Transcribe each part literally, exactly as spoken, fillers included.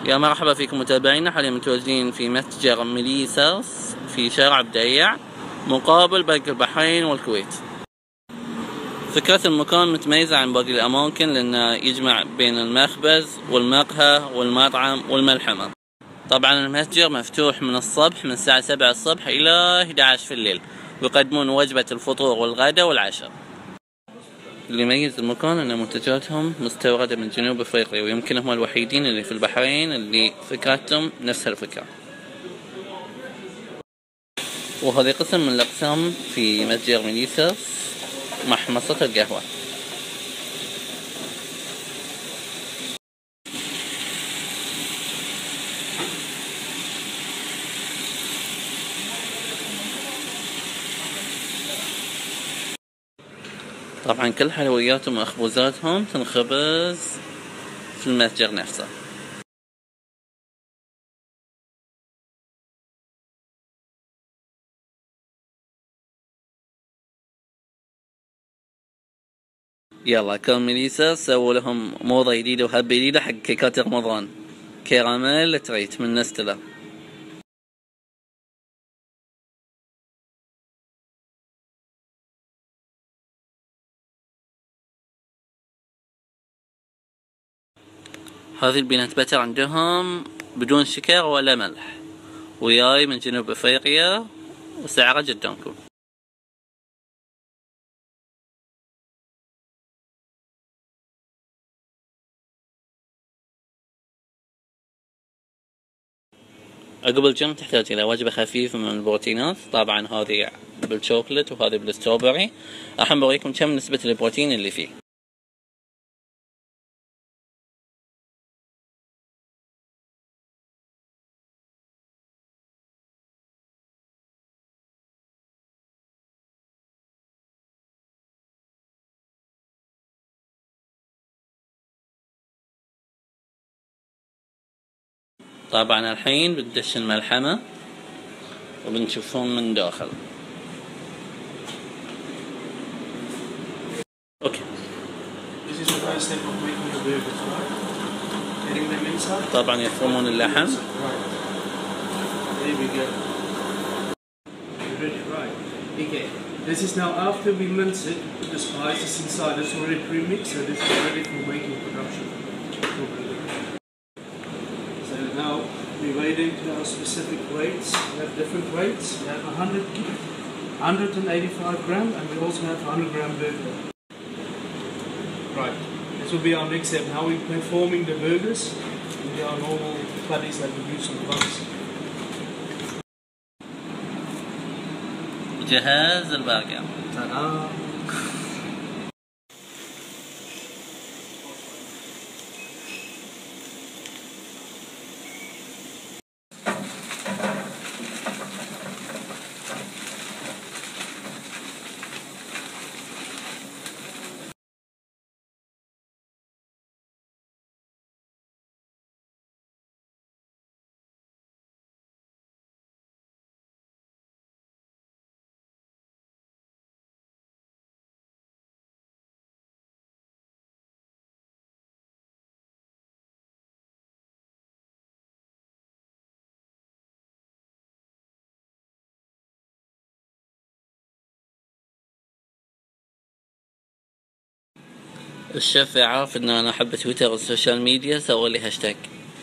يا مرحبا فيكم متابعينا. حاليا متواجدين في متجر ميليساس في شارع بديع مقابل بنك البحرين والكويت. فكرة المكان متميزة عن باقي الأماكن لأنه يجمع بين المخبز والمقهى والمطعم والملحمة. طبعا المتجر مفتوح من الصبح من الساعة سبعة الصبح إلى إحدى عشر في الليل، ويقدمون وجبة الفطور والغداء والعشاء. اللي يميز المكان ان منتجاتهم مستوردة من جنوب افريقيا، ويمكن هم الوحيدين اللي في البحرين اللي فكرتهم نفس الفكرة. وهذه قسم من الاقسام في متجر ميليساس، محمصة القهوة. طبعا كل حلوياتهم ومخبوزاتهم تنخبز في المتجر نفسه. يلا كل ميليسا سووا لهم موضة جديدة وهبة جديدة حق كيكات رمضان، كراميل تريت من نستلا. هذه البينات بتر عندهم بدون شكر ولا ملح، وياي من جنوب افريقيا، وسعره قدامكم. عقب الجيم تحتاج الى وجبة خفيفة من البروتينات. طبعا هذه بالشوكولات وهذه بالستروبري. راح نوريكم كم نسبة البروتين اللي فيه. طبعا الحين بندش الملحمة وبنشوفهم من داخل. اوكي. This is the first step of making your burgers, right? Getting them inside. طبعا يفرمون اللحم. Right. There we go. You ready? Right. Okay. This is now after we mince it, put the spices inside. It's already pre-mixed, so this is ready for making production. So now we weigh it to our specific weights. We have different weights. We have one hundred, one hundred eighty-five gram, and we also have one hundred gram burger. Right. This will be our next step. Now we're performing the burgers with our normal patties that we use on the buns. جهاز البرجر. Ta-da! الشيف عارف ان انا احب تويتر والسوشيال ميديا، سوى لي هاشتاج.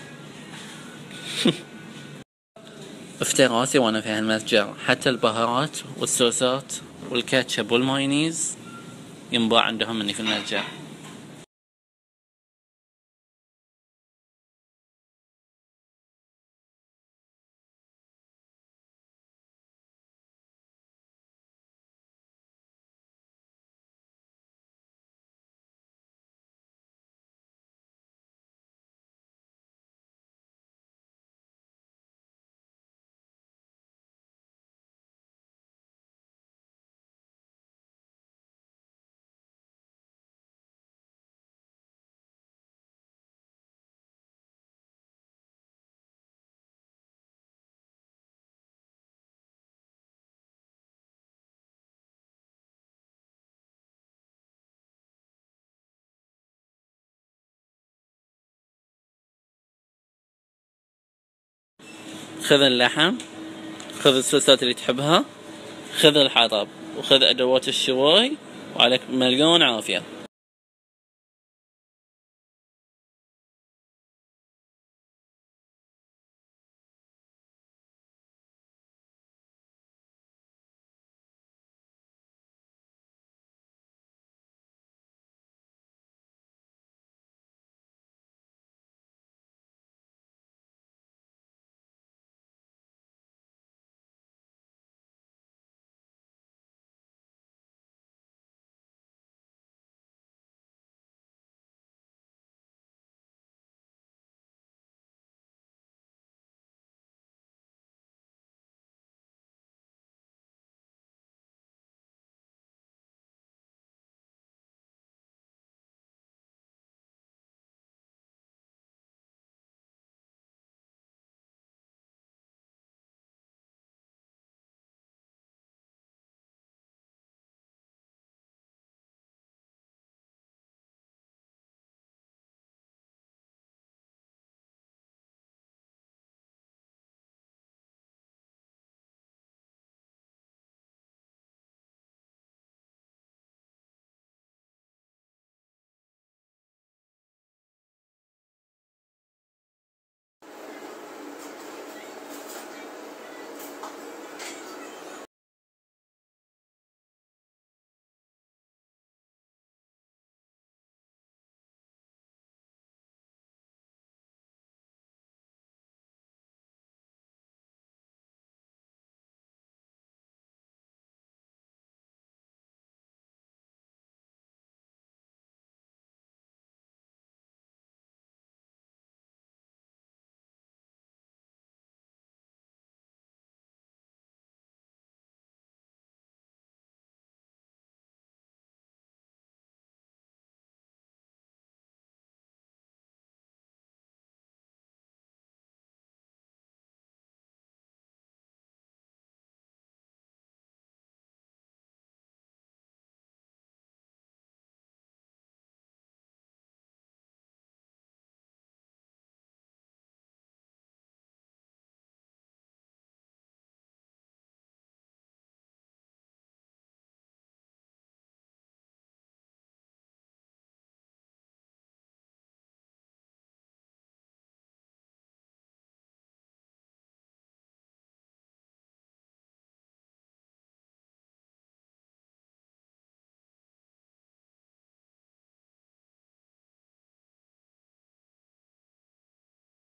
افتراسي وانا في هالمتجر، حتى البهارات والصوصات والكاتشب والمايونيز ينباع عندهم مني في المتجر. خذ اللحم، خذ السلسلة اللي تحبها، خذ الحطب، وخذ أدوات الشواي، وعليك مليون عافية.